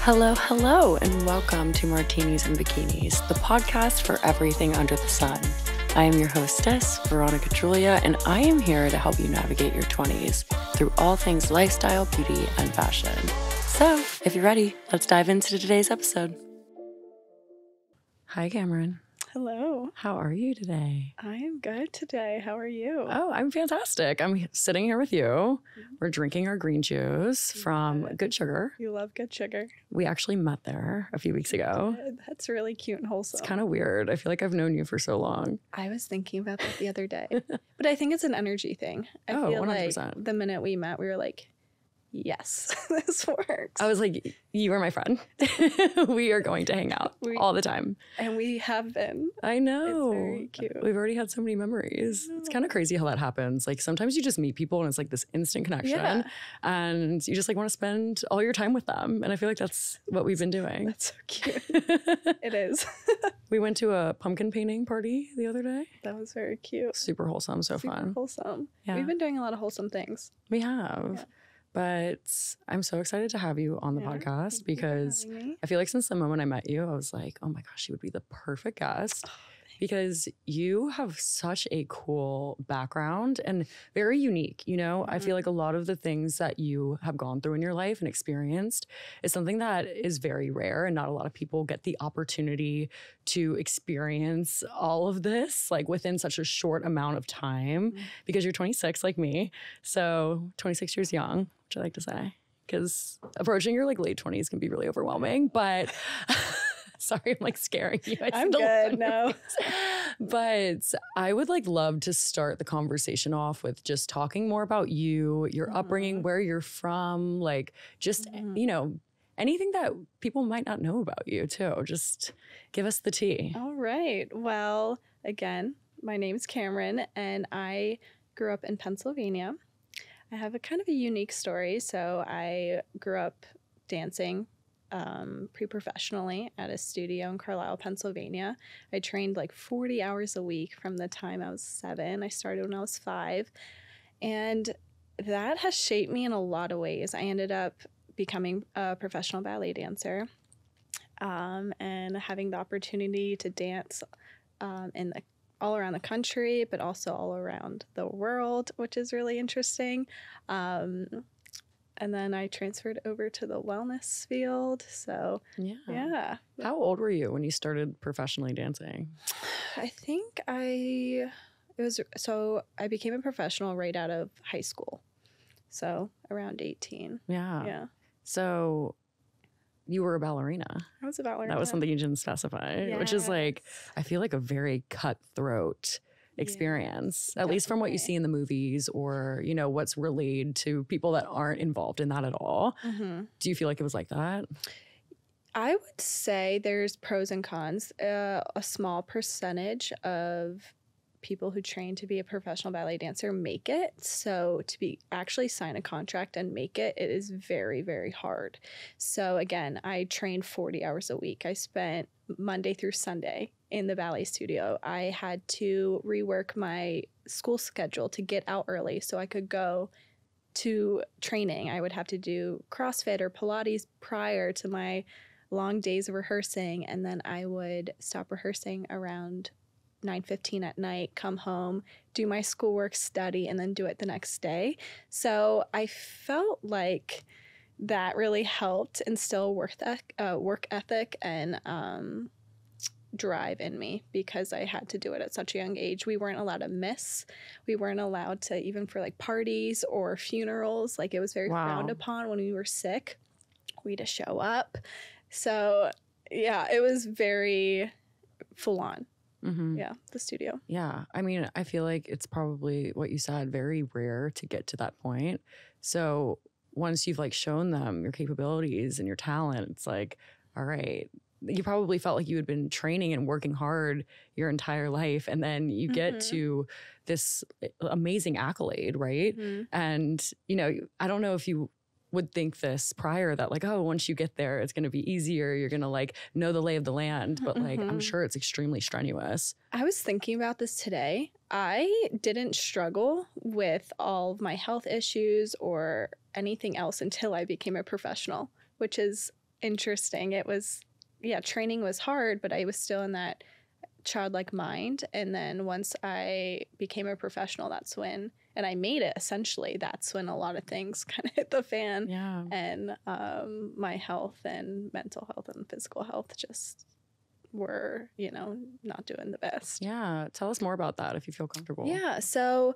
Hello, and welcome to Martinis and Bikinis, the podcast for everything under the sun. I am your hostess, Veronica Droulia, and I am here to help you navigate your 20s through all things lifestyle, beauty, and fashion. So, if you're ready, let's dive into today's episode. Hi, Cameron. Hello. How are you today? I am good today. How are you? Oh, I'm fantastic. I'm sitting here with you. We're drinking our green juice from Good Sugar. You love Good Sugar. We actually met there a few weeks ago. That's really cute and wholesome. It's kind of weird. I feel like I've known you for so long. I was thinking about that the other day. But I think it's an energy thing. I feel 100%. like the minute we met, we were like, yes, this works. I was like, you are my friend. We are going to hang out all the time. And we have been. I know. It's very cute. We've already had so many memories. It's kind of crazy how that happens. Like sometimes you just meet people and it's like this instant connection and you just like want to spend all your time with them. And I feel like that's what we've been doing. That's so cute. It is. We went to a pumpkin painting party the other day. That was very cute. Super wholesome. Super fun. Wholesome. Yeah. We've been doing a lot of wholesome things. We have. Yeah. But I'm so excited to have you on the podcast because I feel like since the moment I met you, I was like, oh my gosh, you would be the perfect guest because you have such a cool background and very unique. You know, I feel like a lot of the things that you have gone through in your life and experienced is something that is very rare and not a lot of people get the opportunity to experience all of this like within such a short amount of time because you're 26 like me. So 26 years young, which I like to say, because approaching your like late 20s can be really overwhelming, but sorry, I'm like scaring you. I'm good, no. But I would like love to start the conversation off with just talking more about you, your upbringing, where you're from, like just, you know, anything that people might not know about you too. Just give us the tea. All right. Well, again, my name's Cameron and I grew up in Pennsylvania. I have a kind of a unique story. So I grew up dancing pre-professionally at a studio in Carlisle, Pennsylvania. I trained like 40 hours a week from the time I was 7. I started when I was 5. And that has shaped me in a lot of ways. I ended up becoming a professional ballet dancer and having the opportunity to dance all around the country, but also all around the world, which is really interesting. And then I transferred over to the wellness field. So, yeah. How old were you when you started professionally dancing? I think I became a professional right out of high school. So, around 18. Yeah. So, you were a ballerina. I was a ballerina. That was something you didn't specify, which is like, I feel like a very cutthroat experience, at least from what you see in the movies or, you know, what's relayed to people that aren't involved in that at all. Do you feel like it was like that? I would say there's pros and cons. A small percentage of people who train to be a professional ballet dancer make it. So to actually sign a contract and make it, it is very, very hard. So again, I trained 40 hours a week. I spent Monday through Sunday in the ballet studio. I had to rework my school schedule to get out early so I could go to training. I would have to do CrossFit or Pilates prior to my long days of rehearsing, and then I would stop rehearsing around 9:15 at night, come home, do my schoolwork, study, and then do it the next day. So I felt like that really helped instill work ethic and drive in me because I had to do it at such a young age. We weren't allowed to miss. We weren't allowed to, even for like parties or funerals, like it was very frowned upon when we were sick. We had to show up. So yeah, it was very full on. Yeah, the studio. Yeah. I mean, I feel like it's probably what you said, very rare to get to that point. So once you've like shown them your capabilities and your talent, it's like, all right, you probably felt like you had been training and working hard your entire life. And then you get to this amazing accolade, right? And, you know, I don't know if you would think this prior that like, oh, once you get there, it's going to be easier. You're going to like know the lay of the land. But like, I'm sure it's extremely strenuous. I was thinking about this today. I didn't struggle with all of my health issues or anything else until I became a professional, which is interesting. It was, training was hard, but I was still in that childlike mind. And then once I became a professional, and I made it, essentially, that's when a lot of things kind of hit the fan. Yeah. And my health and mental health and physical health just were, not doing the best. Yeah. Tell us more about that if you feel comfortable. Yeah. So,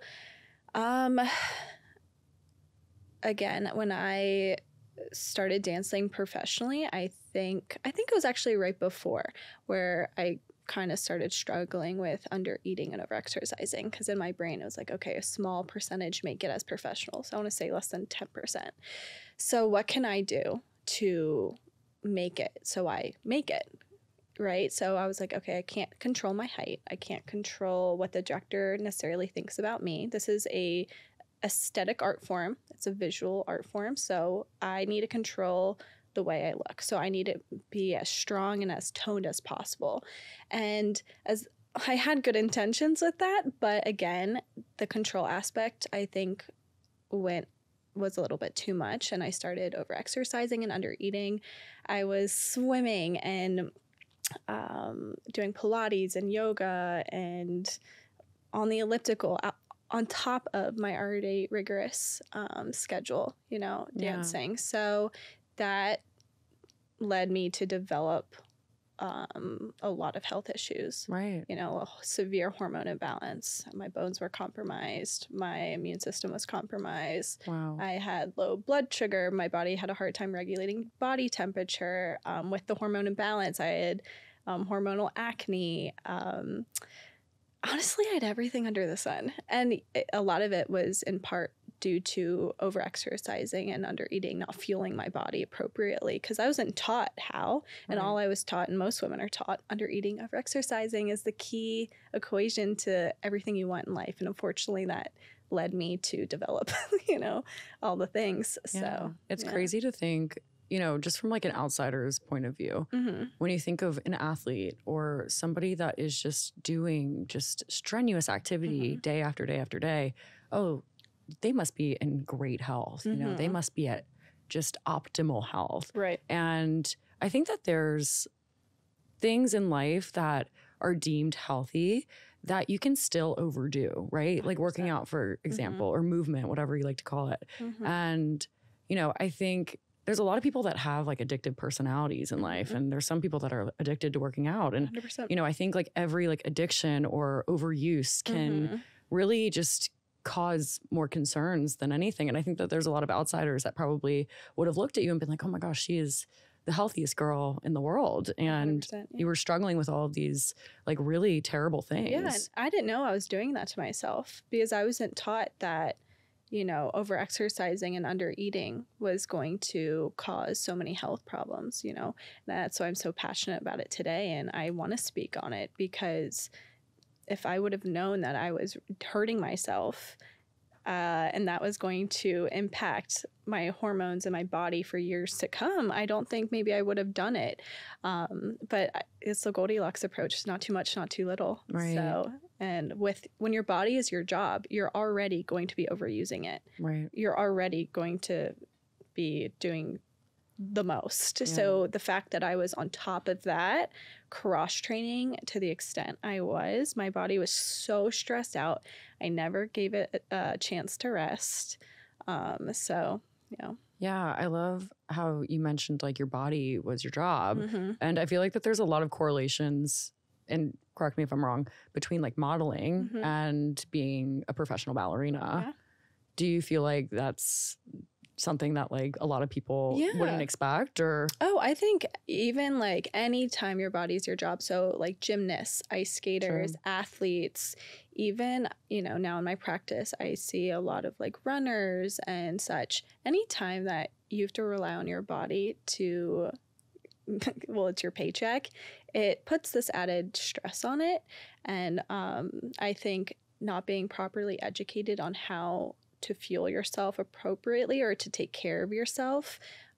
again, when I started dancing professionally, I think it was actually right before where I kind of started struggling with under eating and over exercising, because in my brain it was like, okay, a small percentage make it as professional, so I want to say less than 10%. So what can I do to make it so I make it, right? So I was like, okay, I can't control my height, I can't control what the director necessarily thinks about me. This is a aesthetic art form, it's a visual art form, so I need to control the way I look. So I need to be as strong and as toned as possible. And as I had good intentions with that, but again, the control aspect, I think, was a little bit too much, and I started over exercising and under eating. I was swimming and doing Pilates and yoga and on the elliptical on top of my already rigorous schedule, dancing. So that led me to develop a lot of health issues. Right. A severe hormone imbalance. My bones were compromised. My immune system was compromised. Wow. I had low blood sugar. My body had a hard time regulating body temperature. With the hormone imbalance, I had hormonal acne. Honestly, I had everything under the sun. And a lot of it was in part due to over-exercising and under-eating, not fueling my body appropriately, because I wasn't taught how. And all I was taught, and most women are taught, under-eating, over-exercising is the key equation to everything you want in life. And unfortunately, that led me to develop, all the things. Yeah. So it's crazy to think, just from like an outsider's point of view, when you think of an athlete or somebody that is just doing just strenuous activity day after day after day, oh, they must be in great health. They must be at just optimal health. Right. And I think that there's things in life that are deemed healthy that you can still overdo, right? 100%. Like working out, for example, or movement, whatever you like to call it. And, I think there's a lot of people that have like addictive personalities in life, and there's some people that are addicted to working out. And, 100%. I think like every like addiction or overuse can really just cause more concerns than anything. And I think that there's a lot of outsiders that probably would have looked at you and been like, oh my gosh, she is the healthiest girl in the world. And you were struggling with all of these like really terrible things. Yeah, and I didn't know I was doing that to myself, because I wasn't taught that, over exercising and under eating was going to cause so many health problems, That's why I'm so passionate about it today. And I want to speak on it, because if I would have known that I was hurting myself and that was going to impact my hormones and my body for years to come, I don't think maybe I would have done it. But it's the Goldilocks approach. It's not too much, not too little. Right. So, and when your body is your job, you're already going to be overusing it. Right. You're already going to be doing the most. Yeah. So the fact that I was on top of that, cross training to the extent I was, my body was so stressed out. I never gave it a chance to rest. Yeah, I love how you mentioned like your body was your job. And I feel like that there's a lot of correlations, and correct me if I'm wrong, between like modeling and being a professional ballerina. Yeah. Do you feel like that's something that like a lot of people wouldn't expect? Or I think even like anytime your body's your job, so like gymnasts, ice skaters, athletes, even now in my practice I see a lot of like runners and such. Anytime that you have to rely on your body to it's your paycheck, it puts this added stress on it. And I think not being properly educated on how to fuel yourself appropriately or to take care of yourself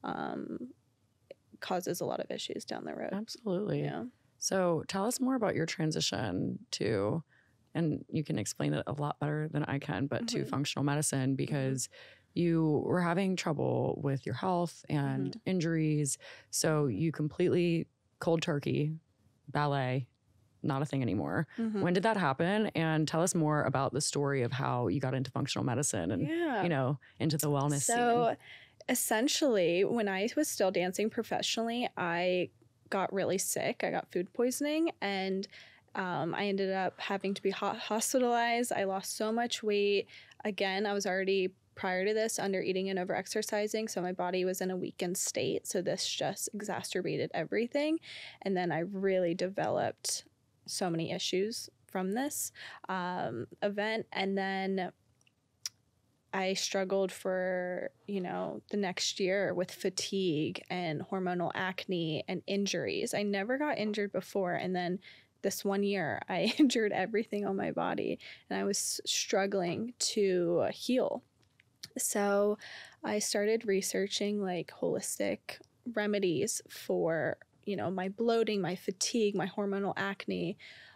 causes a lot of issues down the road. Absolutely. Yeah. So tell us more about your transition to, and you can explain it a lot better than I can, but to functional medicine, because you were having trouble with your health and injuries. So you completely cold turkey, ballet, not a thing anymore. When did that happen? And tell us more about the story of how you got into functional medicine and, you know, into the wellness scene. Essentially, when I was still dancing professionally, I got really sick. I got food poisoning, and I ended up having to be hospitalized. I lost so much weight. Again, I was already, prior to this, under eating and over exercising, so my body was in a weakened state. So this just exacerbated everything. And then I really developed so many issues from this event. And then I struggled for, you know, the next year with fatigue and hormonal acne and injuries. I never got injured before. And then this one year, I injured everything on my body, and I was struggling to heal. So I started researching like holistic remedies for, you know, my bloating, my fatigue, my hormonal acne.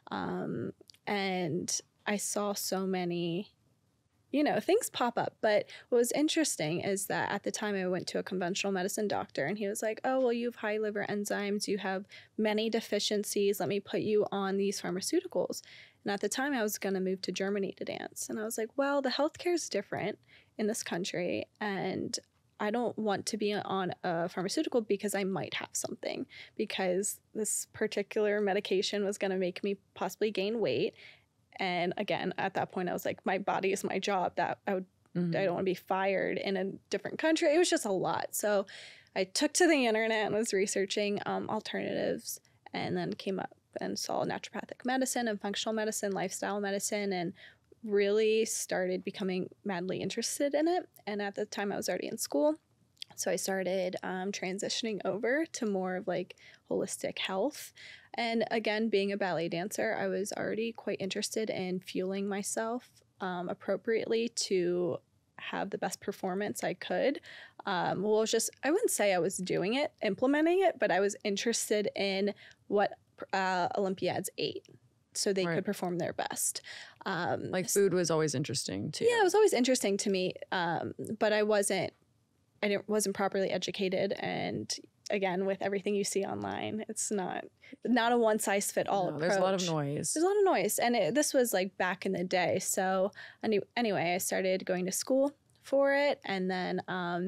And I saw so many, you know, things pop up. But what was interesting is that at the time I went to a conventional medicine doctor, and he was like, oh, well, you have high liver enzymes, you have many deficiencies, let me put you on these pharmaceuticals. And at the time I was going to move to Germany to dance. And I was like, well, the healthcare is different in this country, and I don't want to be on a pharmaceutical because I might have something, because this particular medication was going to make me possibly gain weight. And again, at that point, I was like, my body is my job. That I don't want to be fired in a different country. It was just a lot. So I took to the internet and was researching alternatives, and then came up and saw naturopathic medicine and functional medicine, lifestyle medicine, and really started becoming madly interested in it. And at the time I was already in school. So I started transitioning over to more of like holistic health. And again, being a ballet dancer, I was already quite interested in fueling myself appropriately to have the best performance I could. I wouldn't say I was doing it, implementing it, but I was interested in what Olympiads ate so they could perform their best. Like food was always interesting to you. Yeah, it was always interesting to me, but I wasn't properly educated. And again, with everything you see online, it's not a one-size-fit-all approach. There's a lot of noise. There's a lot of noise. And this was like back in the day. So anyway, I started going to school for it. And then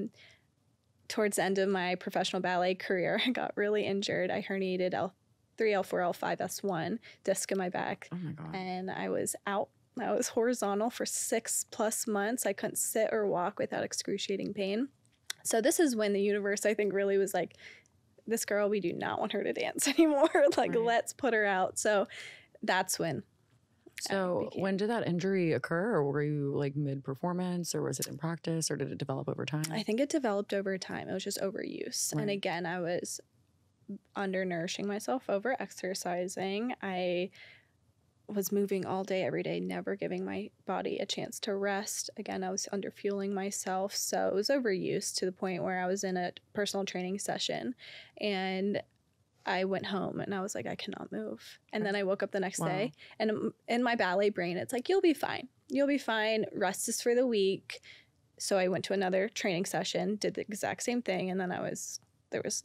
towards the end of my professional ballet career, I got really injured. I herniated L3, L4, L5, S1 disc in my back. Oh my God. And I was out. I was horizontal for 6+ months. I couldn't sit or walk without excruciating pain. So this is when the universe, I think, really was like, this girl, we do not want her to dance anymore. Let's put her out. So that's when. So when did that injury occur? Or were you like mid-performance, or was it in practice, or did it develop over time? I think it developed over time. It was just overuse. Right. And again, I was undernourishing myself, over-exercising. I was moving all day, every day, never giving my body a chance to rest. Again, I was underfueling myself. So it was overuse to the point where I was in a personal training session, and I went home and I was like, I cannot move. And then I woke up the next day, and in my ballet brain, it's like, you'll be fine. You'll be fine. Rest is for the weak. So I went to another training session, did the exact same thing. And then there was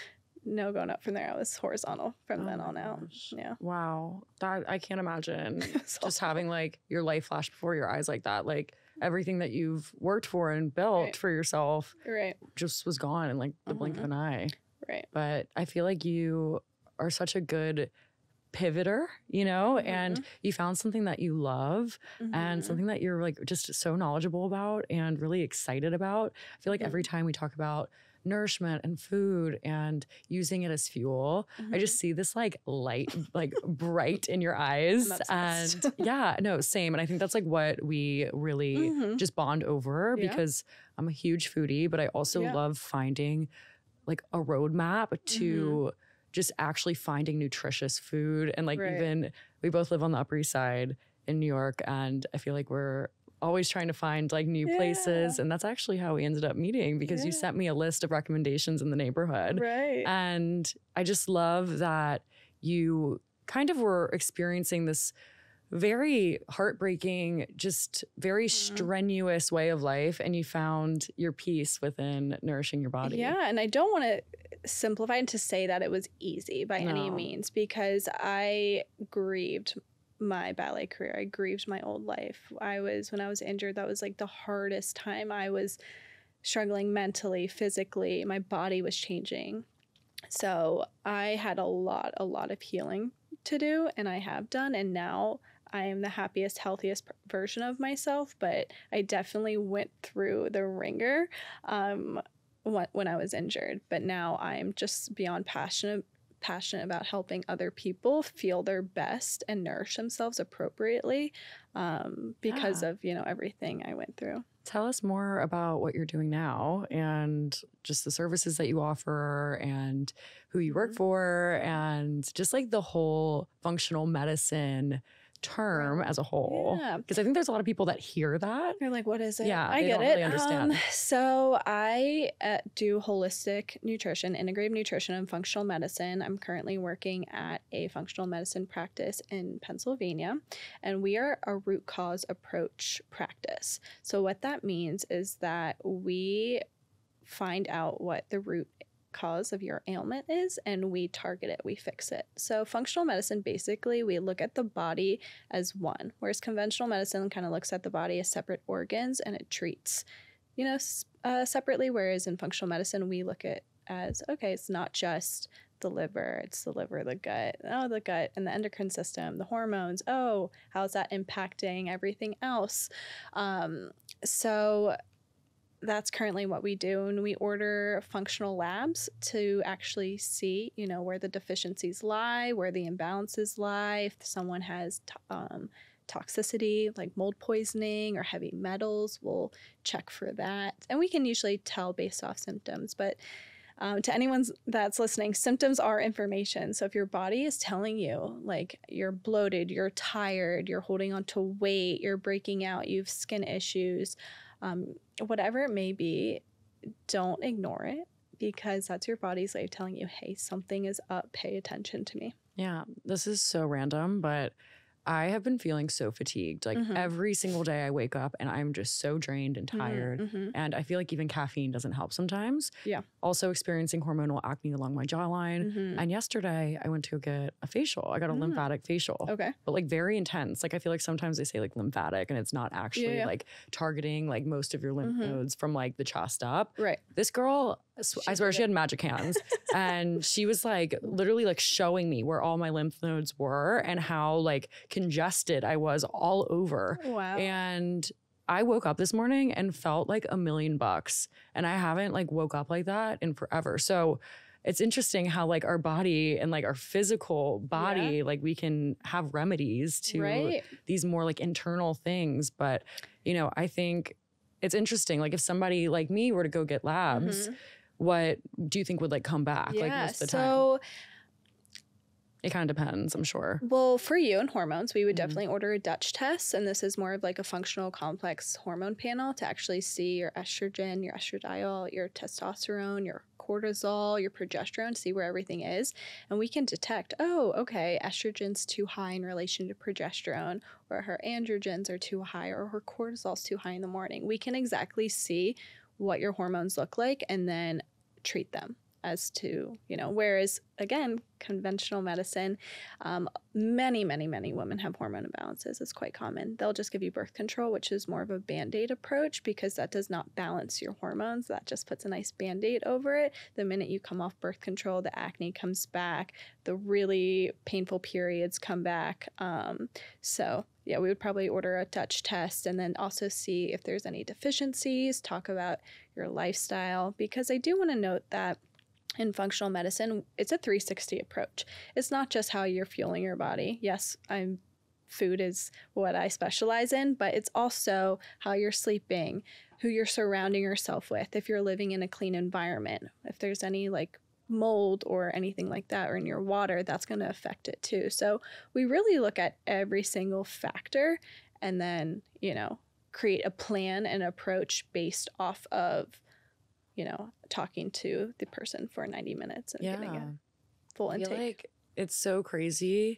no going up from there. I was horizontal from then on out. Yeah. Wow. That I can't imagine just having like your life flash before your eyes like that. Like everything that you've worked for and built for yourself just was gone in like the blink of an eye. Right. But I feel like you are such a good pivoter, you know, and you found something that you love and something that you're like just so knowledgeable about and really excited about. I feel like every time we talk about nourishment and food and using it as fuel, I just see this like light, like bright in your eyes. And yeah, no, same. And I think that's like what we really just bond over, because I'm a huge foodie, but I also love finding like a roadmap to just actually finding nutritious food. And like even we both live on the Upper East Side in New York, and I feel like we're always trying to find like new places. And that's actually how we ended up meeting, because you sent me a list of recommendations in the neighborhood. Right. And I just love that you kind of were experiencing this very heartbreaking, just very strenuous way of life. And you found your peace within nourishing your body. Yeah. And I don't want to simplify it to say that it was easy by any means, because I grieved my ballet career. I grieved my old life. When I was injured, that was like the hardest time. I was struggling mentally, physically. My body was changing. So I had a lot of healing to do, and I have done. And now I am the happiest, healthiest version of myself. But I definitely went through the ringer when I was injured. But now I'm just beyond passionate about helping other people feel their best and nourish themselves appropriately because of, everything I went through. Tell us more about what you're doing now and just the services that you offer and who you work for and just like the whole functional medicine term as a whole. Yeah. Because I think there's a lot of people that hear that. They're like, what is it? Yeah, I get don't it. really understand. So I do holistic nutrition, integrative nutrition, and functional medicine. I'm currently working at a functional medicine practice in Pennsylvania, and we are a root cause approach practice. So what that means is that we find out what the root cause of your ailment is, and we target it, we fix it. So functional medicine, basically, we look at the body as one, whereas conventional medicine kind of looks at the body as separate organs and it treats, separately, whereas in functional medicine, we look at as, okay, it's not just the liver, it's the liver, the gut, and the endocrine system, the hormones, how's that impacting everything else? So that's currently what we do, and we order functional labs to actually see, where the deficiencies lie, where the imbalances lie. If someone has toxicity like mold poisoning or heavy metals, we'll check for that. And we can usually tell based off symptoms, but to anyone that's listening, symptoms are information. So if your body is telling you like you're bloated, you're tired, you're holding on to weight, you're breaking out, you have skin issues, whatever it may be, don't ignore it, because that's your body's way of telling you, hey, something is up, pay attention to me. Yeah, this is so random, but I have been feeling so fatigued. Like every single day I wake up and I'm just so drained and tired. And I feel like even caffeine doesn't help sometimes. Yeah. Also experiencing hormonal acne along my jawline. And yesterday I went to get a facial. I got a lymphatic facial. Okay. But like very intense. Like I feel like sometimes they say like lymphatic and it's not actually like targeting like most of your lymph nodes from like the chest up. Right. This girl, I swear she had magic hands. And she was like literally like showing me where all my lymph nodes were and how like congested I was all over. Wow. And I woke up this morning and felt like $1,000,000. And I haven't like woke up like that in forever. So it's interesting how like our body and like our physical body, like we can have remedies to these more like internal things. But, I think it's interesting. Like if somebody like me were to go get labs, what do you think would like come back like most of the time? It kind of depends, I'm sure. Well, for you and hormones, we would definitely order a Dutch test. And this is more of like a functional complex hormone panel to actually see your estrogen, your estradiol, your testosterone, your cortisol, your progesterone, see where everything is. And we can detect, estrogen's too high in relation to progesterone, or her androgens are too high, or her cortisol's too high in the morning. We can exactly see what your hormones look like and then treat them as to, whereas again, conventional medicine, many women have hormone imbalances. It's quite common. They'll just give you birth control, which is more of a Band-Aid approach because that does not balance your hormones. That just puts a nice Band-Aid over it. The minute you come off birth control, the acne comes back, the really painful periods come back. So yeah, we would probably order a Dutch test and then also see if there's any deficiencies, talk about your lifestyle, because I do want to note that in functional medicine, it's a 360 approach. It's not just how you're fueling your body. Yes, food is what I specialize in, but it's also how you're sleeping, who you're surrounding yourself with, if you're living in a clean environment, if there's any like mold or anything like that, or in your water, that's going to affect it too. So we really look at every single factor and then, create a plan and approach based off of talking to the person for 90 minutes and getting a full intake. I feel like it's so crazy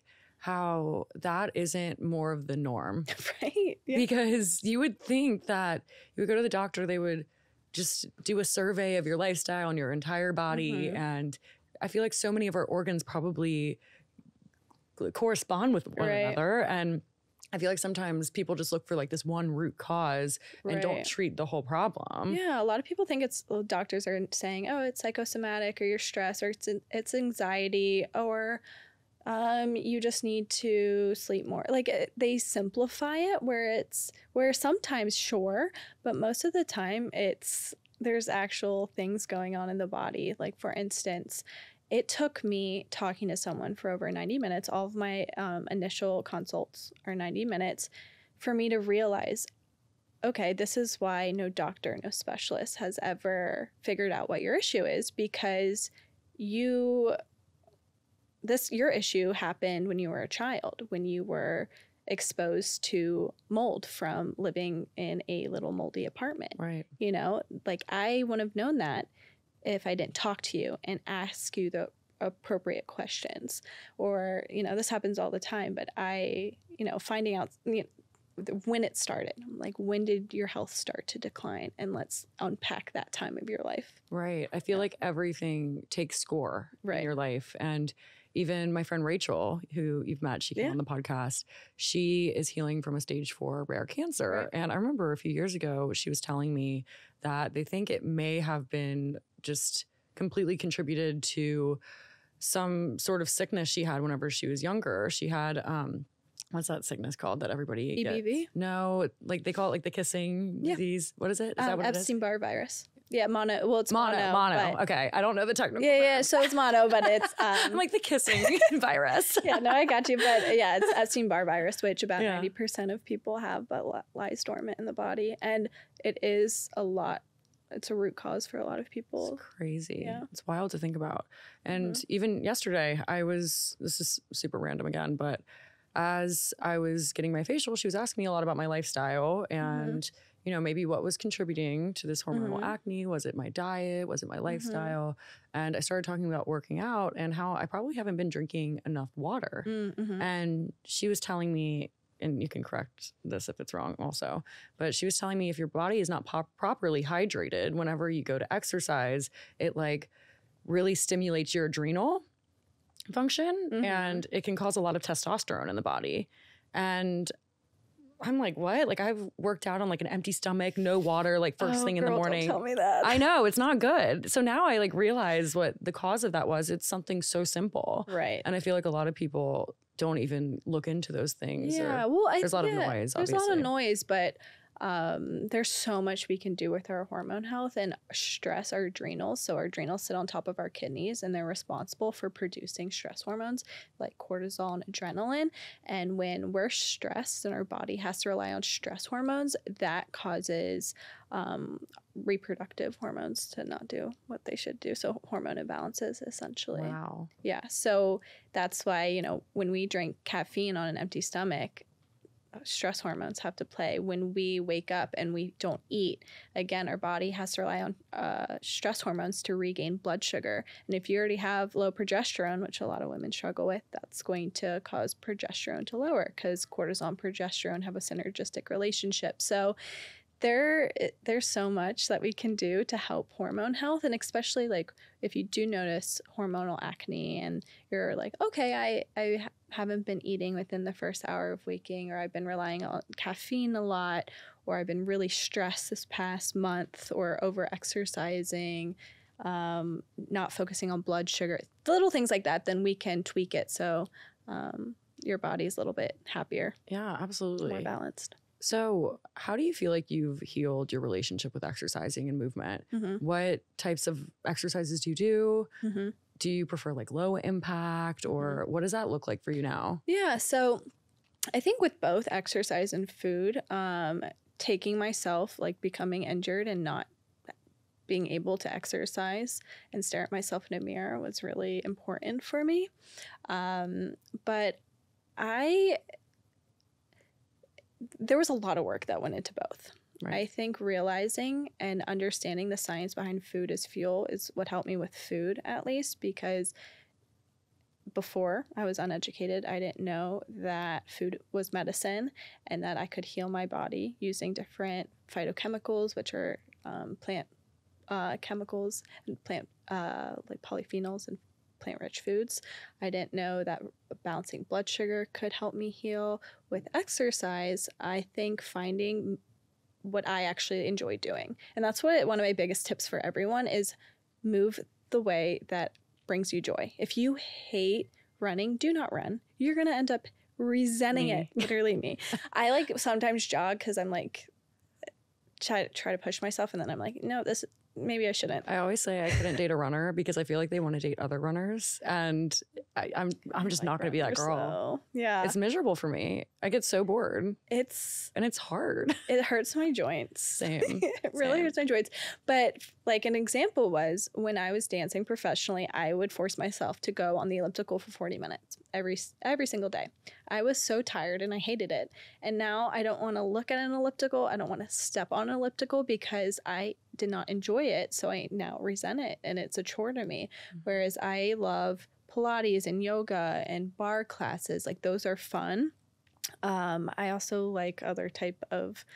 how that isn't more of the norm. Right. Yeah. Because you would think that you would go to the doctor, they would just do a survey of your lifestyle and your entire body. And I feel like so many of our organs probably correspond with one another. And I feel like sometimes people just look for like this one root cause and don't treat the whole problem. Yeah, a lot of people think doctors are saying, oh, it's psychosomatic or you're stressed or it's anxiety or you just need to sleep more. Like they simplify it where sometimes sure, but most of the time there's actual things going on in the body. Like for instance, it took me talking to someone for over 90 minutes. All of my initial consults are 90 minutes for me to realize, okay, this is why no doctor, no specialist has ever figured out what your issue is, because your issue happened when you were a child, when you were exposed to mold from living in a little moldy apartment. Right. You know, like I wouldn't have known that if I didn't talk to you and ask you the appropriate questions. Or, you know, this happens all the time, but finding out when it started, like when did your health start to decline? And let's unpack that time of your life. Right. I feel like everything takes score in your life. And even my friend Rachel, who you've met, she came on the podcast, she is healing from a stage 4 rare cancer. And I remember a few years ago, she was telling me that they think it may have been just completely contributed to some sort of sickness she had whenever she was younger. She had, what's that sickness called that everybody EBV? gets? No, like they call it like the kissing disease. What is it? Is that what it is? Epstein-Barr virus. Yeah, mono. Well, it's mono. Mono. Okay. I don't know the technical term. Yeah. So it's mono, but it's I'm like the kissing virus. Yeah, no, I got you. But yeah, it's Epstein-Barr virus, which about 90% of people have, but lies dormant in the body. And it is a lot. It's a root cause for a lot of people. It's crazy. Yeah. It's wild to think about. And even yesterday, this is super random again, but as I was getting my facial, she was asking me a lot about my lifestyle and, you know, maybe what was contributing to this hormonal acne. Was it my diet? Was it my lifestyle? And I started talking about working out and how I probably haven't been drinking enough water. And she was telling me, and you can correct this if it's wrong also, but she was telling me if your body is not properly hydrated whenever you go to exercise, it like really stimulates your adrenal function and it can cause a lot of testosterone in the body. And I'm like, what? Like I've worked out on like an empty stomach, no water, like first thing in the morning. Don't tell me that. I know, it's not good. So now I like realize what the cause of that was. It's something so simple. Right. And I feel like a lot of people don't even look into those things. Yeah. Well, there's a lot of noise, There's a lot of noise, but there's so much we can do with our hormone health and stress our adrenals. So our adrenals sit on top of our kidneys and they're responsible for producing stress hormones like cortisol and adrenaline. And when we're stressed and our body has to rely on stress hormones, that causes reproductive hormones to not do what they should do. So hormone imbalances essentially. Wow. Yeah. So that's why, you know, when we drink caffeine on an empty stomach, stress hormones have to play. When we wake up and we don't eat, again, our body has to rely on stress hormones to regain blood sugar. And if you already have low progesterone, which a lot of women struggle with, that's going to cause progesterone to lower because cortisol and progesterone have a synergistic relationship. So there's so much that we can do to help hormone health. And especially like if you do notice hormonal acne and you're like, okay, I haven't been eating within the first hour of waking, or I've been relying on caffeine a lot, or I've been really stressed this past month, or over exercising, not focusing on blood sugar, little things like that, then we can tweak it so your body's a little bit happier. Yeah, absolutely. More balanced. So how do you feel like you've healed your relationship with exercising and movement? What types of exercises do you do? Do you prefer like low impact, or what does that look like for you now? Yeah, so I think with both exercise and food, taking myself, like becoming injured and not being able to exercise and stare at myself in a mirror was really important for me. But there was a lot of work that went into both. Right. I think realizing and understanding the science behind food as fuel is what helped me with food, at least, because before I was uneducated, I didn't know that food was medicine and that I could heal my body using different phytochemicals, which are plant chemicals and plant like polyphenols and plant-rich foods. I didn't know that balancing blood sugar could help me heal. With exercise, I think finding what I actually enjoy doing. And that's what one of my biggest tips for everyone is move the way that brings you joy. If you hate running, do not run. You're going to end up resenting it. Literally me. I like sometimes jog because I'm like, try to push myself. And then I'm like, no, maybe I shouldn't. I always say I couldn't date a runner because I feel like they want to date other runners, and I'm just not going to be that girl. So, yeah, it's miserable for me. I get so bored. It's hard. It hurts my joints. Same. It really hurts my joints. But like an example was when I was dancing professionally, I would force myself to go on the elliptical for 40 minutes every single day. I was so tired and I hated it. And now I don't want to look at an elliptical. I don't want to step on an elliptical because I did not enjoy it. So I now resent it and it's a chore to me. Whereas I love Pilates and yoga and bar classes. Like those are fun. I also like other type of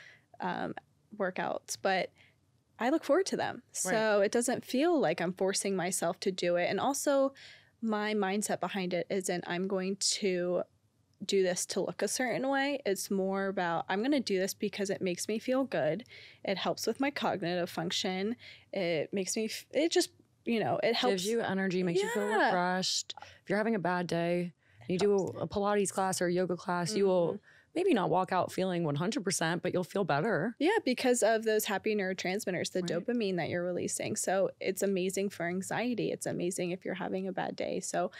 workouts, but I look forward to them. So it doesn't feel like I'm forcing myself to do it. And also my mindset behind it isn't I'm going to do this to look a certain way. It's more about I'm going to do this because it makes me feel good. It helps with my cognitive function. It makes me, it just, it helps. Gives you energy, makes you feel refreshed. If you're having a bad day, you do a Pilates class or a yoga class, you will maybe not walk out feeling 100%, but you'll feel better. Yeah, because of those happy neurotransmitters, the dopamine that you're releasing. So it's amazing for anxiety. It's amazing if you're having a bad day. So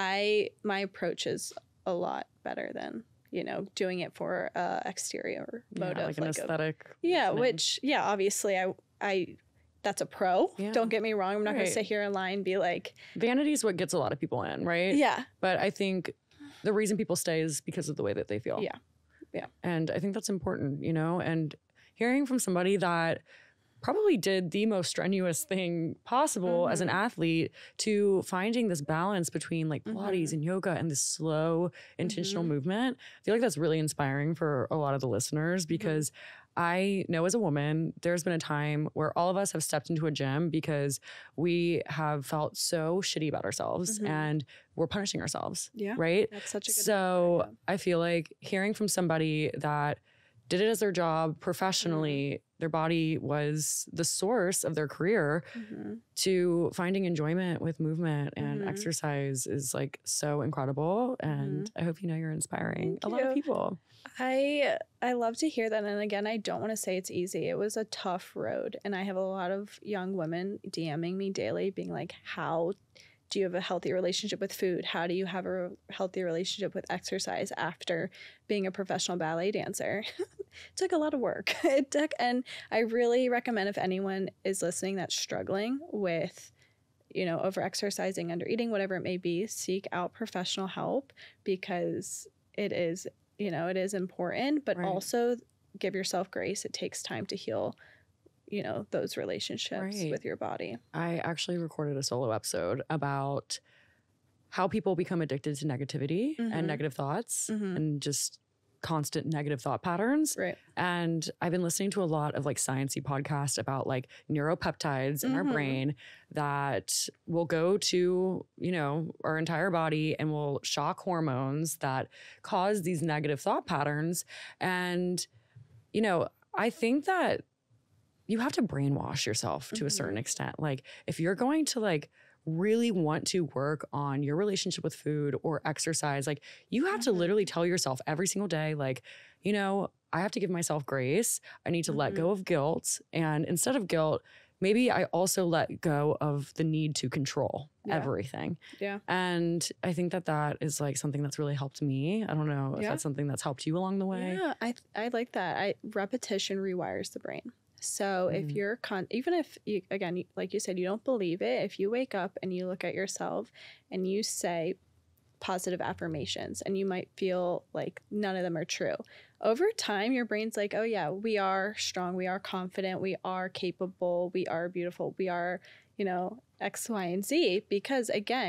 my approach is a lot better than, doing it for exterior motive. Like an aesthetic. Which, obviously I that's a pro. Yeah. Don't get me wrong. I'm not going to sit here and lie and be like. Vanity is what gets a lot of people in, right? Yeah. But I think the reason people stay is because of the way that they feel. Yeah. Yeah. And I think that's important, and hearing from somebody that probably did the most strenuous thing possible as an athlete to finding this balance between like Pilates and yoga and this slow, intentional movement. I feel like that's really inspiring for a lot of the listeners because I know as a woman, there's been a time where all of us have stepped into a gym because we have felt so shitty about ourselves and we're punishing ourselves. Yeah. Right. That's such a good So I feel like hearing from somebody that did it as their job professionally, their body was the source of their career, to finding enjoyment with movement and exercise is like so incredible. And I hope you're inspiring a lot of people. I love to hear that. And again, I don't want to say it's easy. It was a tough road. And I have a lot of young women DMing me daily being like, how do you have a healthy relationship with food? How do you have a healthy relationship with exercise after being a professional ballet dancer? It took a lot of work. And I really recommend if anyone is listening that's struggling with, over-exercising, under-eating, whatever it may be, seek out professional help because it is, it is important, but also give yourself grace. It takes time to heal those relationships with your body. I actually recorded a solo episode about how people become addicted to negativity and negative thoughts and just constant negative thought patterns. Right. And I've been listening to a lot of like sciencey podcasts about like neuropeptides in our brain that will go to, our entire body and will shock hormones that cause these negative thought patterns. And, I think that you have to brainwash yourself to a certain extent. Like if you're going to like really want to work on your relationship with food or exercise, like you have to literally tell yourself every single day, like, I have to give myself grace. I need to let go of guilt. And instead of guilt, maybe I also let go of the need to control everything. Yeah. And I think that is like something that's really helped me. I don't know if that's something that's helped you along the way. Yeah, I like that. Repetition rewires the brain. So if you're, even if you, again, like you said, you don't believe it, if you wake up and you look at yourself and you say positive affirmations and you might feel like none of them are true, over time, your brain's like, oh yeah, we are strong. We are confident. We are capable. We are beautiful. We are, X, Y, and Z. Because again,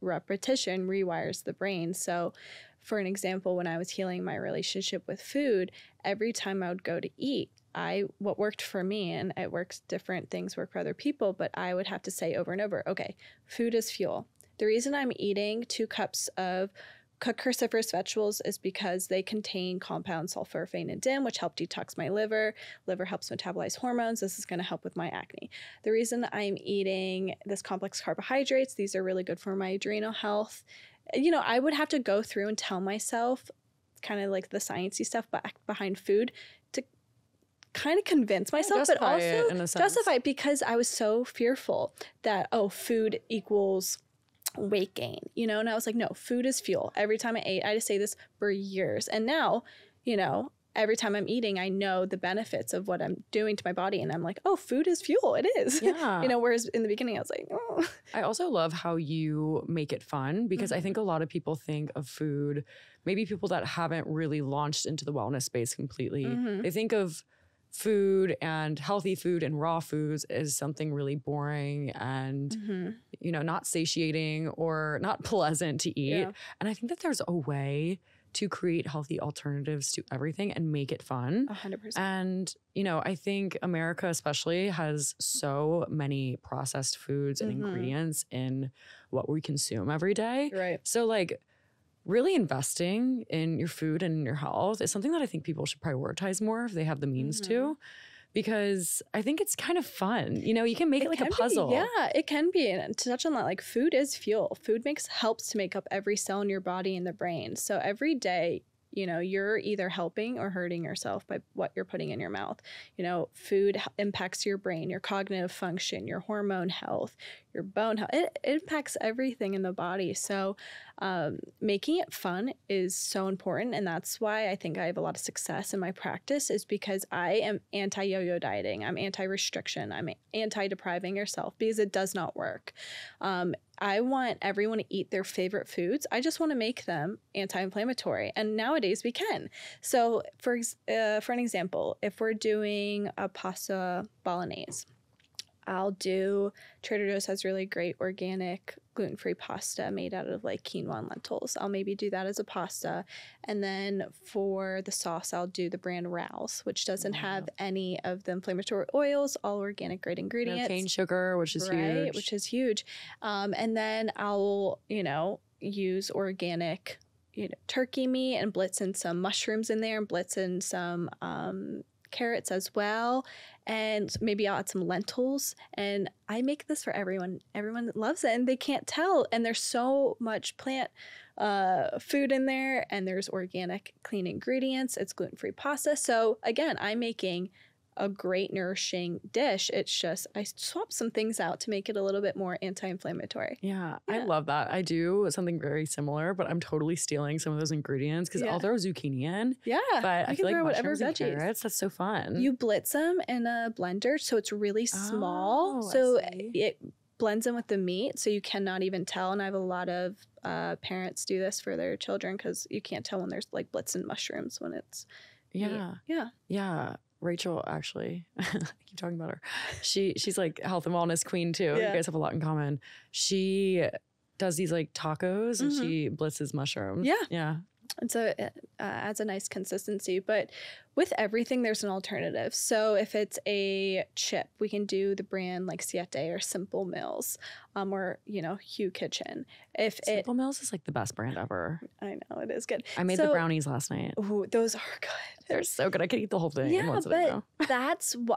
repetition rewires the brain. So for an example, when I was healing my relationship with food, every time I would go to eat, what worked for me, and it works, different things work for other people, but I would have to say over and over, okay, food is fuel. The reason I'm eating 2 cups of cooked cruciferous vegetables is because they contain compounds sulforaphane and DIM, which help detox my liver. Liver helps metabolize hormones. This is going to help with my acne. The reason I'm eating this complex carbohydrates, these are really good for my adrenal health. You know, I would have to go through and tell myself kind of like the sciencey stuff behind food to kind of convince myself, but also justify it, because I was so fearful that, oh, food equals weight gain, you know? And I was like, no, food is fuel. Every time I ate, I had to say this for years. And now, you know, every time I'm eating, I know the benefits of what I'm doing to my body. And I'm like, oh, food is fuel. It is. Yeah. You know, whereas in the beginning, I was like, oh. I also love how you make it fun, because I think a lot of people think of food, maybe people that haven't really launched into the wellness space completely, they think of food and healthy food and raw foods is something really boring and, you know, not satiating or not pleasant to eat. Yeah. And I think that there's a way to create healthy alternatives to everything and make it fun. 100%. And, you know, I think America especially has so many processed foods and ingredients in what we consume every day. Right. So like, really investing in your food and your health is something that I think people should prioritize more if they have the means to, because I think it's kind of fun. You know, you can make it like a puzzle. Yeah, it can be. And to touch on that, like food is fuel. Food helps to make up every cell in your body and the brain. So every day, you know, you're either helping or hurting yourself by what you're putting in your mouth. You know, food impacts your brain, your cognitive function, your hormone health, your bone health. It impacts everything in the body. So making it fun is so important. And that's why I think I have a lot of success in my practice, is because I am anti-yo-yo dieting. I'm anti-restriction. I'm anti-depriving yourself, because it does not work. I want everyone to eat their favorite foods. I just want to make them anti-inflammatory. And nowadays we can. So for an example, if we're doing a pasta bolognese, Trader Joe's has really great organic gluten-free pasta made out of like quinoa and lentils. I'll maybe do that as a pasta. And then for the sauce, I'll do the brand Rouse, which doesn't have any of the inflammatory oils, all organic grade ingredients. No cane sugar, which is huge. Which is huge. And then I'll, you know, use organic, you know, turkey meat and blitz in some mushrooms in there and blitz in some carrots as well, and maybe I'll add some lentils. And I make this for everyone. Everyone loves it, and they can't tell. And there's so much plant food in there, and there's organic, clean ingredients. It's gluten-free pasta. So again, I'm making a great nourishing dish. It's just I swap some things out to make it a little bit more anti-inflammatory. Yeah, I love that. I do something very similar, but I'm totally stealing some of those ingredients, because I'll throw zucchini in. Yeah, but I feel like mushrooms and veggies. carrots, that's so fun. You blitz them in a blender, so it's really small. So it blends in with the meat, so you cannot even tell. And I have a lot of parents do this for their children, because you can't tell when there's like blitz and mushrooms when it's Yeah. Rachel, actually, I keep talking about her. She's like health and wellness queen too. Yeah. You guys have a lot in common. She does these like tacos and she blitzes mushrooms. Yeah. Yeah. And so it adds a nice consistency. But with everything, there's an alternative. So if it's a chip, we can do the brand like Siete or Simple Mills, or, you know, Hue Kitchen. Simple Mills is like the best brand ever. I know, it is good. I made the brownies last night. Ooh, those are good. They're so good. I could eat the whole thing in one sitting though. That's what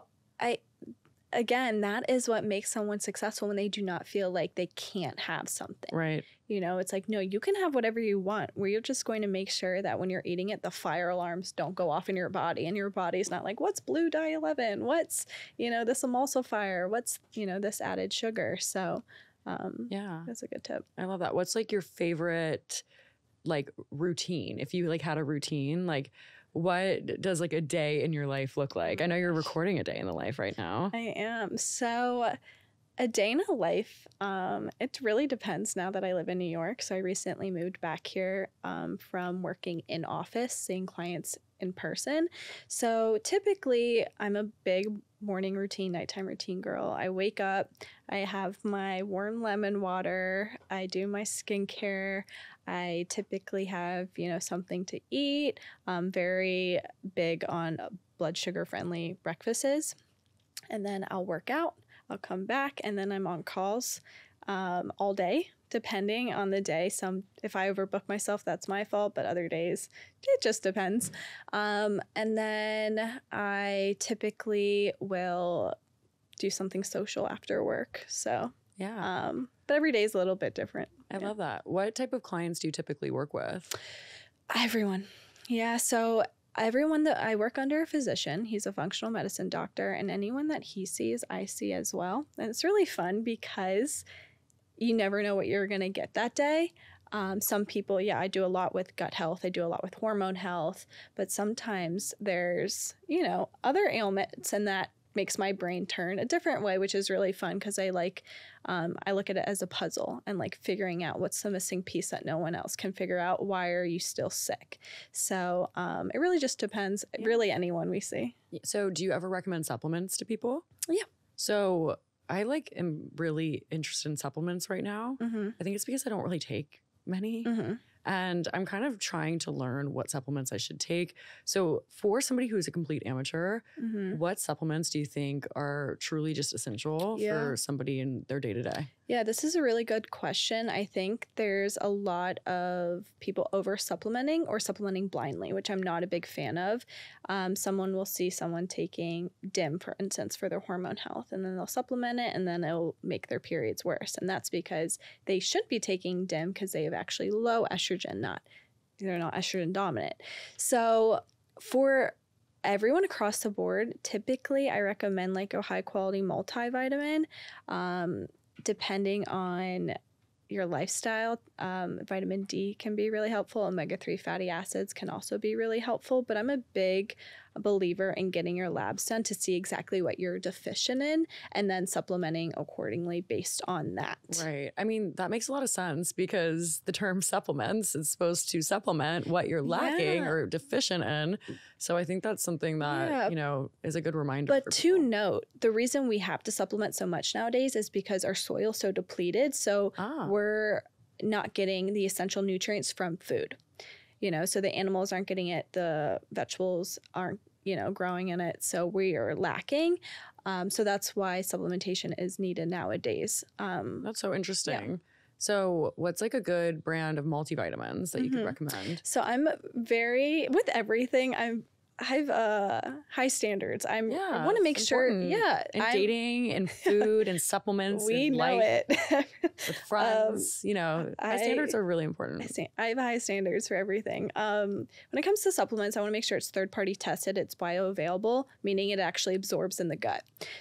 again, that is what makes someone successful, when they do not feel like they can't have something. Right. You know, it's like, no, you can have whatever you want. We're just going to make sure that when you're eating it, the fire alarms don't go off in your body, and your body's not like, what's blue dye 11? What's, you know, this emulsifier? What's, you know, this added sugar? So, yeah, that's a good tip. I love that. What's like your favorite like routine? If you like had a routine, like what does like a day in your life look like? I know you're recording a day in the life right now. I am. So A day in a life, it really depends now that I live in New York. So I recently moved back here from working in office, seeing clients in person. So typically I'm a big morning routine, nighttime routine girl. I wake up, I have my warm lemon water, I do my skincare. I typically have, something to eat. I'm very big on blood sugar friendly breakfasts. And then I'll work out. I'll come back, and then I'm on calls all day, depending on the day. If I overbook myself, that's my fault, but other days, it just depends. And then I typically will do something social after work. So, yeah. But every day is a little bit different. I love that. What type of clients do you typically work with? Everyone. Yeah, so everyone that I work under a physician, he's a functional medicine doctor, and anyone that he sees, I see as well. And it's really fun because you never know what you're going to get that day. Some people, I do a lot with gut health. I do a lot with hormone health, but sometimes there's, other ailments, and that makes my brain turn a different way, which is really fun because I look at it as a puzzle and like figuring out what's the missing piece that no one else can figure out. Why are you still sick? So it really just depends. Yeah. Really, anyone we see. So do you ever recommend supplements to people? Yeah. So I am really interested in supplements right now. Mm-hmm. I think it's because I don't really take many. Mm-hmm. And I'm kind of trying to learn what supplements I should take. So for somebody who's a complete amateur, mm-hmm. what supplements do you think are truly just essential for somebody in their day-to-day? Yeah, this is a really good question. I think there's a lot of people over supplementing or supplementing blindly, which I'm not a big fan of. Someone will see someone taking DIM, for instance, for their hormone health, and then they'll supplement it, and then it'll make their periods worse. And that's because they should be taking DIM because they have actually low estrogen, they're not estrogen dominant. So for everyone across the board, typically I recommend like a high quality multivitamin. Depending on your lifestyle, vitamin D can be really helpful. Omega-3 fatty acids can also be really helpful. But I'm a big believer in getting your labs done to see exactly what you're deficient in and then supplementing accordingly based on that. Right. I mean, that makes a lot of sense because the term supplements is supposed to supplement what you're lacking or deficient in. So I think that's something that, is a good reminder. But to note, the reason we have to supplement so much nowadays is because our soil's so depleted. So we're not getting the essential nutrients from food. So the animals aren't getting it, the vegetables aren't, growing in it. So we are lacking. So that's why supplementation is needed nowadays. That's so interesting. Yeah. So what's like a good brand of multivitamins that you could recommend? So I'm with everything, I have high standards. I want to make sure, in dating and food and supplements. We know it. With friends, high standards are really important. I have high standards for everything. When it comes to supplements, I want to make sure it's third-party tested, it's bioavailable, meaning it actually absorbs in the gut.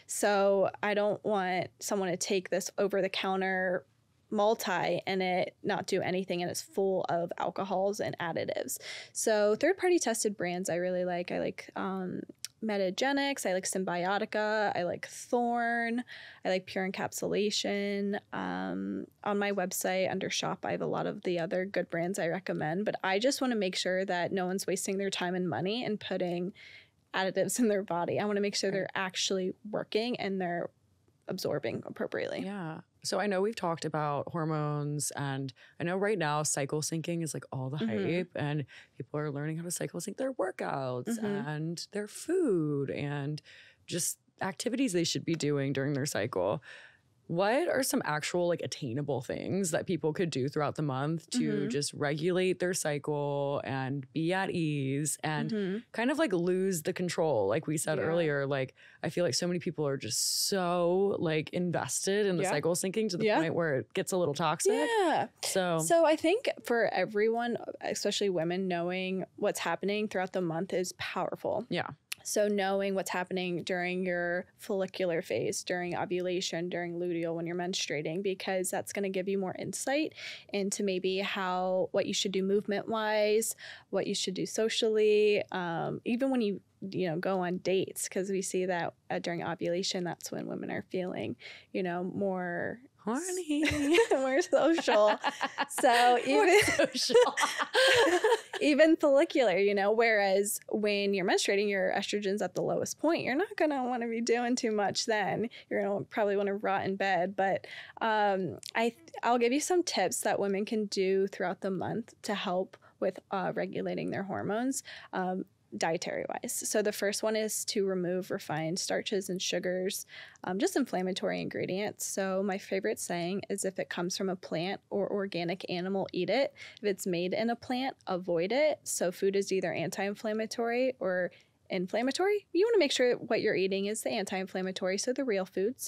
So I don't want someone to take this over-the-counter multi and it not do anything, and it's full of alcohols and additives. So third-party tested brands I really like. I like Metagenics, I like Symbiotica, I like Thorne, I like Pure Encapsulation. On my website under shop, I have a lot of the other good brands I recommend, but I just want to make sure that no one's wasting their time and money and putting additives in their body. I want to make sure they're actually working and they're absorbing appropriately. Yeah. So I know we've talked about hormones, and I know right now cycle syncing is like all the hype, and people are learning how to cycle sync their workouts and their food and just activities they should be doing during their cycle. What are some actual like attainable things that people could do throughout the month to just regulate their cycle and be at ease and kind of like lose the control? Like we said earlier, like I feel like so many people are just so like invested in the cycle syncing to the point where it gets a little toxic. Yeah. So I think for everyone, especially women, knowing what's happening throughout the month is powerful. Yeah. So knowing what's happening during your follicular phase, during ovulation, during luteal when you're menstruating, because that's going to give you more insight into maybe what you should do movement wise, what you should do socially, even when you go on dates, because we see that during ovulation, that's when women are feeling, more horny, more social. So even follicular, whereas when you're menstruating, your estrogen's at the lowest point. You're not going to want to be doing too much then. You're going to probably want to rot in bed. But I'll give you some tips that women can do throughout the month to help with regulating their hormones. Dietary wise. So the first one is to remove refined starches and sugars, just inflammatory ingredients. So my favorite saying is, if it comes from a plant or organic animal, eat it. If it's made in a plant, avoid it. So food is either anti-inflammatory or inflammatory. You want to make sure what you're eating is the anti-inflammatory, so the real foods.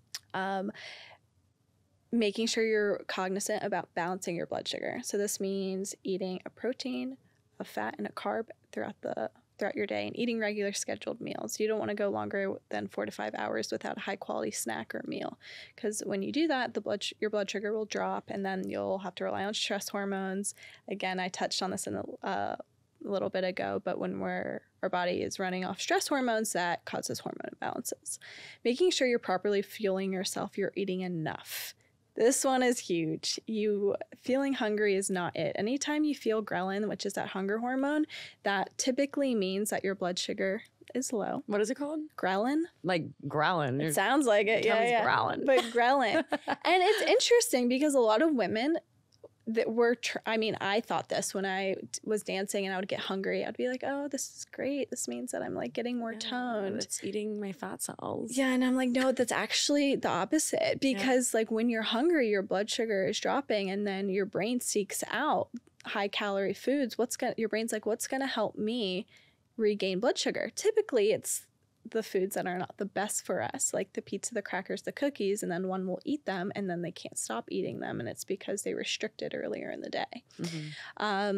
Making sure you're cognizant about balancing your blood sugar. So this means eating a protein, a fat, and a carb throughout your day, and eating regular scheduled meals. You don't want to go longer than 4 to 5 hours without a high quality snack or meal, because when you do that, your blood sugar will drop, and then you'll have to rely on stress hormones. Again, I touched on this in a little bit ago, but when our body is running off stress hormones, that causes hormone imbalances. Making sure you're properly fueling yourself, you're eating enough. This one is huge. You feeling hungry is not it. Anytime you feel ghrelin, which is that hunger hormone, that typically means that your blood sugar is low. What is it called? Ghrelin. Like growling. It sounds like it. Yeah. Growling. But ghrelin. And it's interesting because a lot of women that I thought this when I was dancing and I would get hungry. I'd be like, oh, this is great. This means that I'm like getting more toned. It's eating my fat cells. Yeah. And I'm like, no, that's actually the opposite, because like when you're hungry, your blood sugar is dropping, and then your brain seeks out high calorie foods. Your brain's like, what's going to help me regain blood sugar? Typically it's the foods that are not the best for us, like the pizza, the crackers, the cookies, and then one will eat them and then they can't stop eating them, and it's because they restricted earlier in the day. Mm-hmm.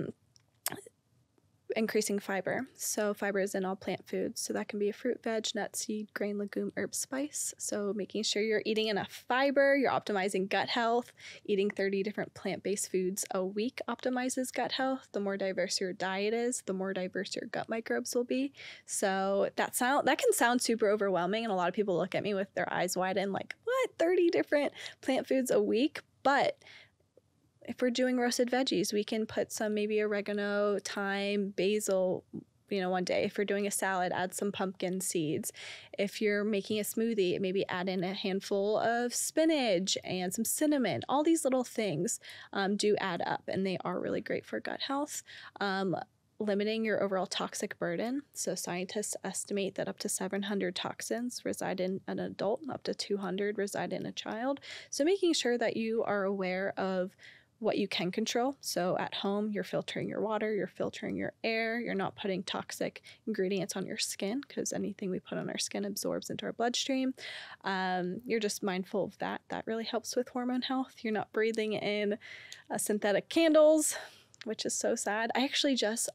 Increasing fiber. So fiber is in all plant foods. So that can be a fruit, veg, nut, seed, grain, legume, herb, spice. So making sure you're eating enough fiber, you're optimizing gut health. Eating 30 different plant-based foods a week optimizes gut health. The more diverse your diet is, the more diverse your gut microbes will be. So that can sound super overwhelming, and a lot of people look at me with their eyes wide and like, what, 30 different plant foods a week? But if we're doing roasted veggies, we can put some maybe oregano, thyme, basil, one day. If you're doing a salad, add some pumpkin seeds. If you're making a smoothie, maybe add in a handful of spinach and some cinnamon. All these little things do add up, and they are really great for gut health. Limiting your overall toxic burden. So scientists estimate that up to 700 toxins reside in an adult, up to 200 reside in a child. So making sure that you are aware of what you can control. So at home, you're filtering your water, you're filtering your air, you're not putting toxic ingredients on your skin, because anything we put on our skin absorbs into our bloodstream. You're just mindful of that. That really helps with hormone health. You're not breathing in synthetic candles, which is so sad. I actually just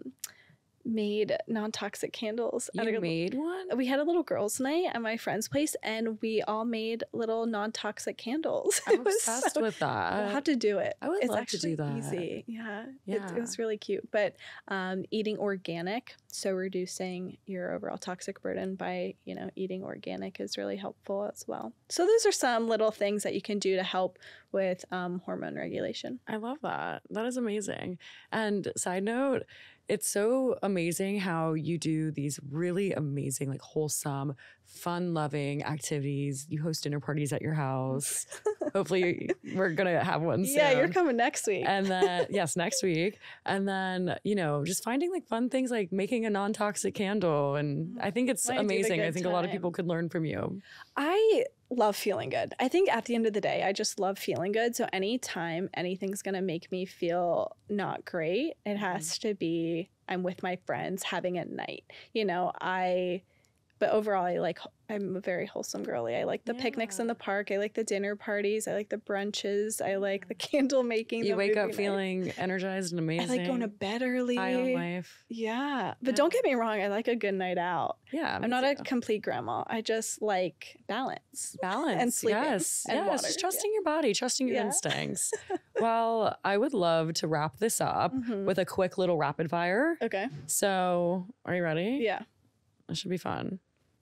made non-toxic candles. You made one? We had a little girls' night at my friend's place, and we all made little non-toxic candles. I'm obsessed with that. We'll have to do it. I would love to do that. Easy. Yeah. It was really cute. But eating organic, so reducing your overall toxic burden by, eating organic is really helpful as well. So those are some little things that you can do to help with hormone regulation. I love that. That is amazing. And side note, it's so amazing how you do these really amazing, like wholesome, fun-loving activities. You host dinner parties at your house. Hopefully we're going to have one soon. Yeah, you're coming next week. And then, yes, next week. And then, just finding like fun things like making a non-toxic candle. And I think it's amazing. I think a lot of people could learn from you. I love feeling good. I think at the end of the day, I just love feeling good. So anytime anything's going to make me feel not great, it has to be I'm with my friends having a night. But overall, I'm a very wholesome girly. I like the picnics in the park. I like the dinner parties. I like the brunches. I like the candle making. You wake up feeling energized and amazing. I like going to bed early. High on life. Yeah. But don't get me wrong. I like a good night out. Yeah. I'm not a complete grandma. I just like balance. And sleeping. Yes. And water. Just trusting your body, trusting your instincts. Well, I would love to wrap this up with a quick little rapid fire. Okay. So are you ready? Yeah. It should be fun.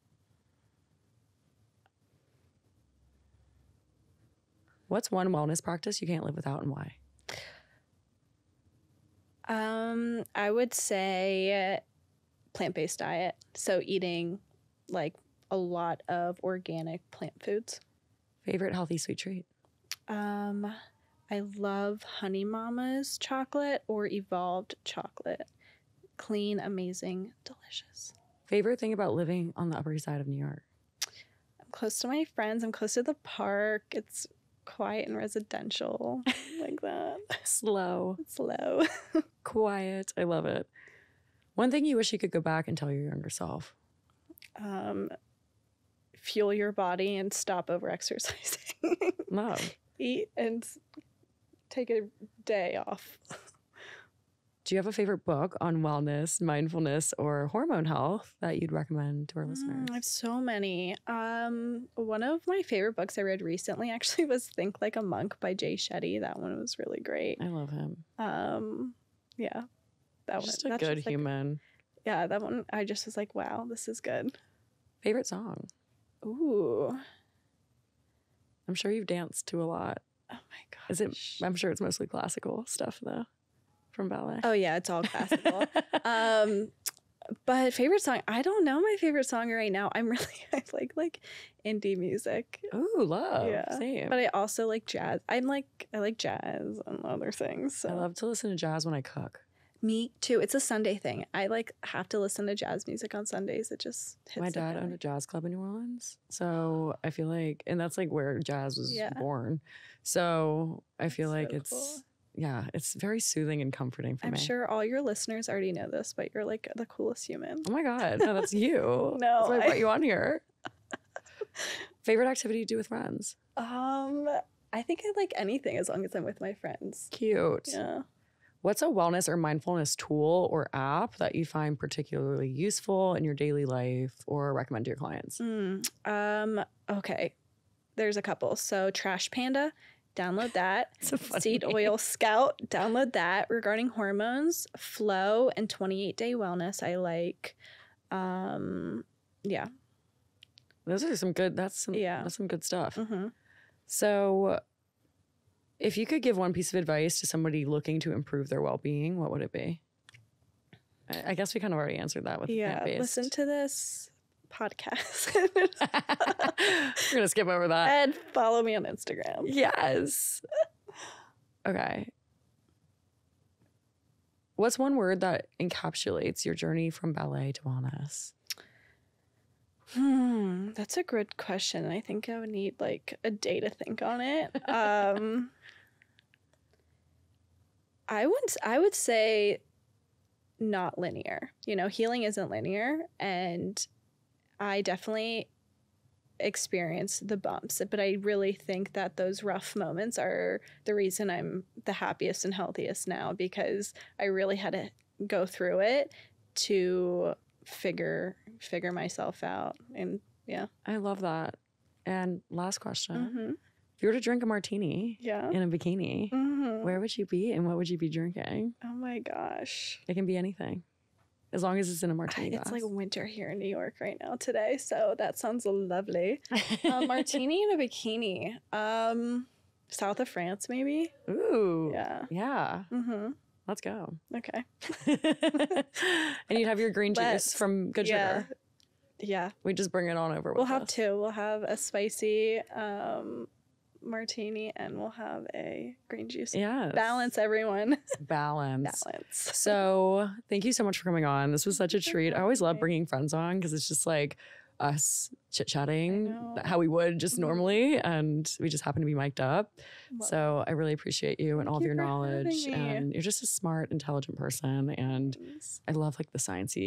What's one wellness practice you can't live without and why? I would say plant-based diet. So eating like a lot of organic plant foods. Favorite healthy sweet treat? I love Honey Mama's chocolate or Evolved chocolate. Clean, amazing, delicious. Favorite thing about living on the Upper East Side of New York? I'm close to my friends. I'm close to the park. It's quiet and residential like that. Slow. Slow. Quiet. I love it. One thing you wish you could go back and tell your younger self? Fuel your body and stop overexercising. Love. Eat and take a day off. Do you have a favorite book on wellness, mindfulness, or hormone health that you'd recommend to our listeners? I have so many. One of my favorite books I read recently actually was Think Like a Monk by Jay Shetty. That one was really great. I love him. Yeah. That just one. Just a good human. Yeah, that one I just was like, wow, this is good. Favorite song? Ooh. I'm sure you've danced to a lot. Oh my gosh. I'm sure it's mostly classical stuff though. From ballet. Oh yeah, it's all classical. But favorite song, I don't know my favorite song right now. I like indie music. Ooh, love. Yeah. Same. But I also like jazz. I like jazz and other things. So. I love to listen to jazz when I cook. Me too. It's a Sunday thing. I have to listen to jazz music on Sundays. It just hits. My dad owned a jazz club in New Orleans. So I feel like, and that's like where jazz was born. So I feel like it's cool. Yeah, it's very soothing and comforting for me. I'm sure all your listeners already know this, but you're like the coolest human. Oh my God. No, that's you. No. That's why I brought you on here. Favorite activity to do with friends? I think I like anything as long as I'm with my friends. Cute. Yeah. What's a wellness or mindfulness tool or app that you find particularly useful in your daily life or recommend to your clients? Okay. There's a couple. So Trash Panda. Download that. Seed Oil Scout. Download that. Regarding hormones, Flow, and 28-Day Wellness. I like. Yeah. Those are some good. That's some good stuff. Mm-hmm. So, if you could give one piece of advice to somebody looking to improve their well-being, what would it be? I guess we kind of already answered that with plant-based. Listen to this podcast. We're gonna skip over that and follow me on Instagram. Yes. Okay. What's one word that encapsulates your journey from ballet to wellness? That's a good question. I think I would need like a day to think on it. I would say not linear. Healing isn't linear, and I definitely experience the bumps, but I really think that those rough moments are the reason I'm the happiest and healthiest now, because I really had to go through it to figure myself out. And yeah. I love that. And last question. Mm-hmm. If you were to drink a martini in a bikini, where would you be and what would you be drinking? Oh my gosh. It can be anything. As long as it's in a martini glass. It's like winter here in New York right now today, so that sounds lovely. Martini in a bikini. South of France, maybe? Ooh. Yeah. Yeah. Mm-hmm. Let's go. Okay. And you'd have your green juice from Good Sugar. Yeah. We just bring it on over with We'll have two. We'll have a spicy martini and we'll have a green juice. Yeah. Balance, everyone. Balance. So thank you so much for coming on. This was such a treat. I always love bringing friends on because it's just like us chit-chatting how we would just normally, and we just happen to be mic'd up. So I really appreciate you and all of your knowledge, and you're just a smart, intelligent person, and I love like the sciencey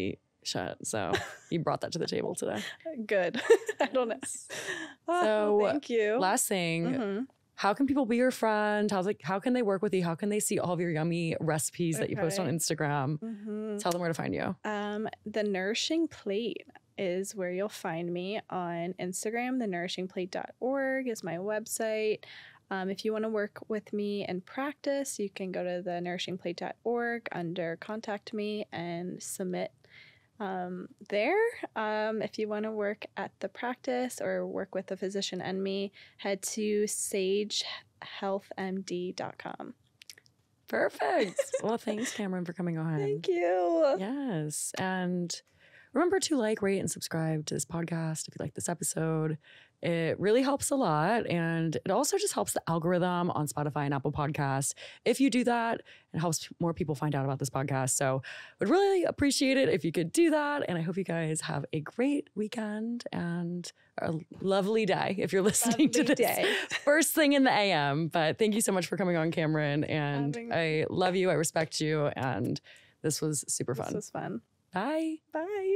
shit. So you brought that to the table today. Good. I don't know. So thank you. Last thing, how can people be your friend? How can they work with you? How can they see all of your yummy recipes that you post on Instagram? Tell them where to find you. The Nourishing Plate is where you'll find me on Instagram. thenourishingplate.org is my website. If you want to work with me and practice, you can go to thenourishingplate.org under Contact Me and submit there. If you want to work at the practice or work with a physician and me, head to sagehealthmd.com. Perfect. Well, thanks, Cameron, for coming on. Thank you. Yes. And remember to like, rate, and subscribe to this podcast if you like this episode. It really helps a lot. And it also just helps the algorithm on Spotify and Apple Podcasts. If you do that, it helps more people find out about this podcast. So would really appreciate it if you could do that. And I hope you guys have a great weekend and a lovely day if you're listening to this first thing in the AM. But thank you so much for coming on, Cameron. And I love you. I respect you. And this was super fun. This was fun. Bye. Bye.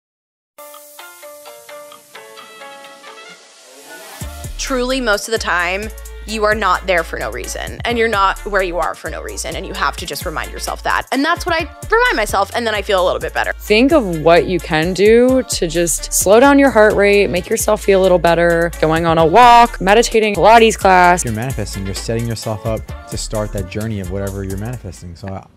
Truly, most of the time, you are not there for no reason, and you're not where you are for no reason, and you have to just remind yourself that. And that's what I remind myself, and then I feel a little bit better. Think of what you can do to just slow down your heart rate, make yourself feel a little better, going on a walk, meditating, Pilates class. You're manifesting, you're setting yourself up to start that journey of whatever you're manifesting. So